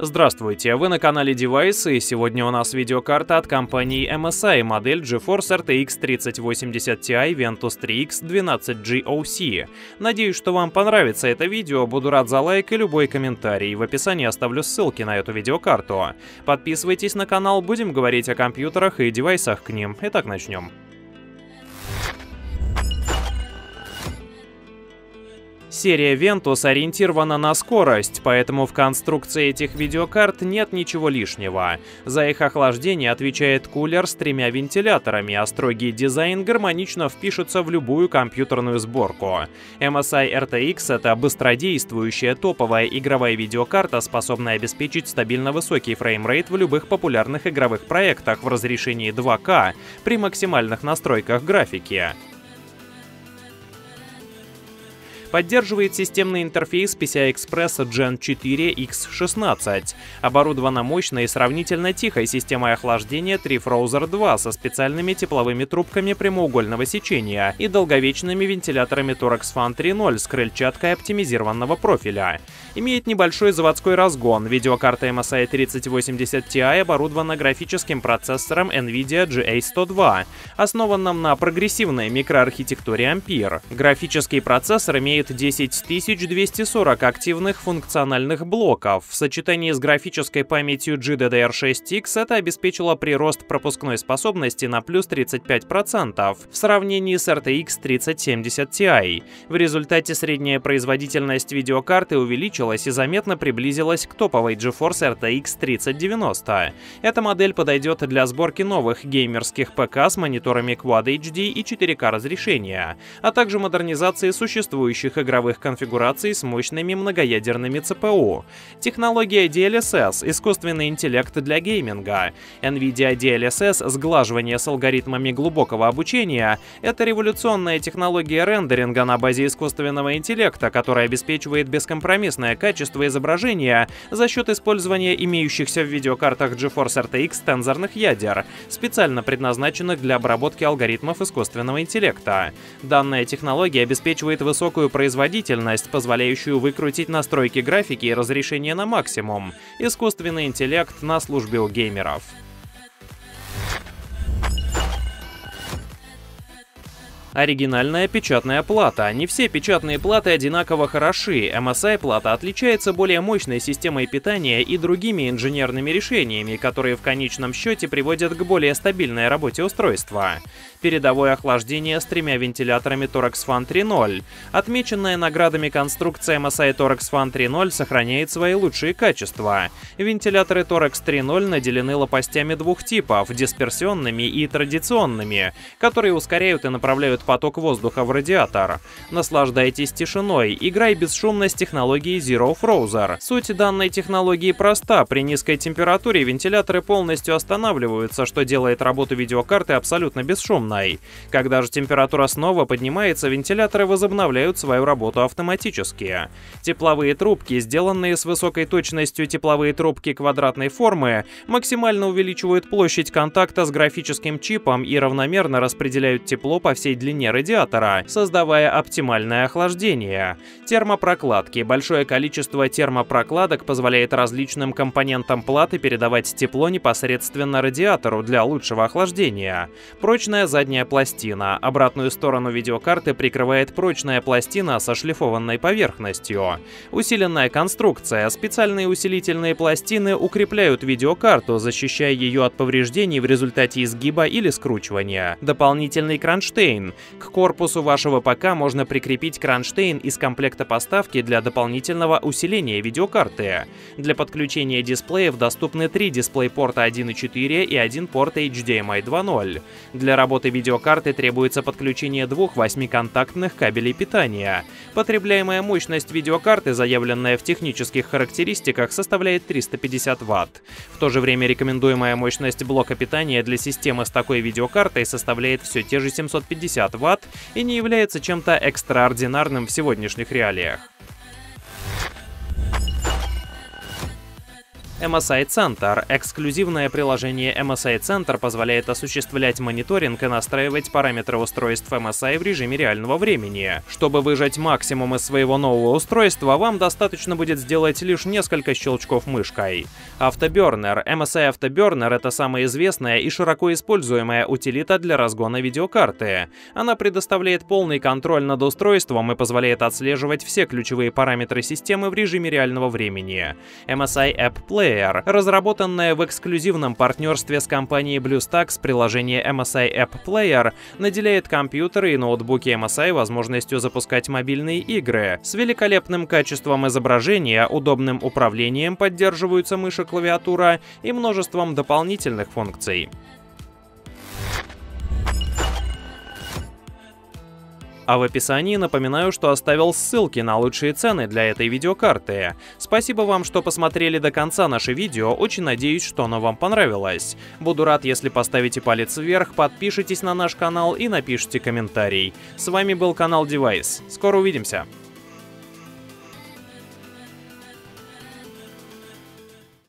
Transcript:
Здравствуйте, вы на канале Девайсы, и сегодня у нас видеокарта от компании MSI, модель GeForce RTX 3080 Ti Ventus 3X 12G Надеюсь, что вам понравится это видео, буду рад за лайк и любой комментарий. В описании оставлю ссылки на эту видеокарту. Подписывайтесь на канал, будем говорить о компьютерах и девайсах к ним. Итак, начнем. Серия Ventus ориентирована на скорость, поэтому в конструкции этих видеокарт нет ничего лишнего. За их охлаждение отвечает кулер с 3 вентиляторами, а строгий дизайн гармонично впишется в любую компьютерную сборку. MSI RTX — это быстродействующая топовая игровая видеокарта, способная обеспечить стабильно высокий фреймрейт в любых популярных игровых проектах в разрешении 2К при максимальных настройках графики. Поддерживает системный интерфейс PCI-Express Gen 4 X16. Оборудована мощной и сравнительно тихой системой охлаждения Trifrozer 2 со специальными тепловыми трубками прямоугольного сечения и долговечными вентиляторами Torx Fan 3.0 с крыльчаткой оптимизированного профиля. Имеет небольшой заводской разгон. Видеокарта MSI 3080 Ti оборудована графическим процессором NVIDIA GA102, основанным на прогрессивной микроархитектуре Ampere. Графический процессор имеет 10240 активных функциональных блоков. В сочетании с графической памятью GDDR6X это обеспечило прирост пропускной способности на плюс 35% в сравнении с RTX 3070 Ti. В результате средняя производительность видеокарты увеличилась и заметно приблизилась к топовой GeForce RTX 3090. Эта модель подойдет для сборки новых геймерских ПК с мониторами Quad HD и 4К разрешения, а также модернизации существующих игровых конфигураций с мощными многоядерными ЦПУ. Технология DLSS — искусственный интеллект для гейминга. NVIDIA DLSS — сглаживание с алгоритмами глубокого обучения — это революционная технология рендеринга на базе искусственного интеллекта, которая обеспечивает бескомпромиссное качество изображения за счет использования имеющихся в видеокартах GeForce RTX тензорных ядер, специально предназначенных для обработки алгоритмов искусственного интеллекта. Данная технология обеспечивает высокую производительность, позволяющую выкрутить настройки графики и разрешения на максимум. Искусственный интеллект на службе у геймеров. Оригинальная печатная плата. Не все печатные платы одинаково хороши. MSI-плата отличается более мощной системой питания и другими инженерными решениями, которые в конечном счете приводят к более стабильной работе устройства. Передовое охлаждение с 3 вентиляторами Torx Fan 3.0. Отмеченная наградами конструкция MSI Torx Fan 3.0 сохраняет свои лучшие качества. Вентиляторы Torx 3.0 наделены лопастями двух типов — дисперсионными и традиционными, которые ускоряют и направляют поток воздуха в радиатор. Наслаждайтесь тишиной, играй бесшумно с технологией Zero Frozer. Суть данной технологии проста: при низкой температуре вентиляторы полностью останавливаются, что делает работу видеокарты абсолютно бесшумной. Когда же температура снова поднимается, вентиляторы возобновляют свою работу автоматически. Тепловые трубки, сделанные с высокой точностью тепловые трубки квадратной формы, максимально увеличивают площадь контакта с графическим чипом и равномерно распределяют тепло по всей длине радиатора, создавая оптимальное охлаждение. Термопрокладки. Большое количество термопрокладок позволяет различным компонентам платы передавать тепло непосредственно радиатору для лучшего охлаждения. Прочная задняя пластина. Обратную сторону видеокарты прикрывает прочная пластина со шлифованной поверхностью. Усиленная конструкция. Специальные усилительные пластины укрепляют видеокарту, защищая ее от повреждений в результате изгиба или скручивания. Дополнительный кронштейн. К корпусу вашего ПК можно прикрепить кронштейн из комплекта поставки для дополнительного усиления видеокарты. Для подключения дисплеев доступны 3 DisplayPort 1.4 и 1 порт HDMI 2.0. Для работы видеокарты требуется подключение 2 8-контактных кабелей питания. Потребляемая мощность видеокарты, заявленная в технических характеристиках, составляет 350 Вт. В то же время рекомендуемая мощность блока питания для системы с такой видеокартой составляет все те же 750 Вт и не является чем-то экстраординарным в сегодняшних реалиях. MSI Center. Эксклюзивное приложение MSI Center позволяет осуществлять мониторинг и настраивать параметры устройств MSI в режиме реального времени. Чтобы выжать максимум из своего нового устройства, вам достаточно будет сделать лишь несколько щелчков мышкой. Afterburner. MSI Afterburner — это самая известная и широко используемая утилита для разгона видеокарты. Она предоставляет полный контроль над устройством и позволяет отслеживать все ключевые параметры системы в режиме реального времени. MSI App Player. Разработанное в эксклюзивном партнерстве с компанией BlueStacks, приложение MSI App Player наделяет компьютеры и ноутбуки MSI возможностью запускать мобильные игры. С великолепным качеством изображения, удобным управлением, поддерживаются мышь и клавиатура и множеством дополнительных функций. А в описании напоминаю, что оставил ссылки на лучшие цены для этой видеокарты. Спасибо вам, что посмотрели до конца наше видео, очень надеюсь, что оно вам понравилось. Буду рад, если поставите палец вверх, подпишитесь на наш канал и напишите комментарий. С вами был канал Девайс. Скоро увидимся!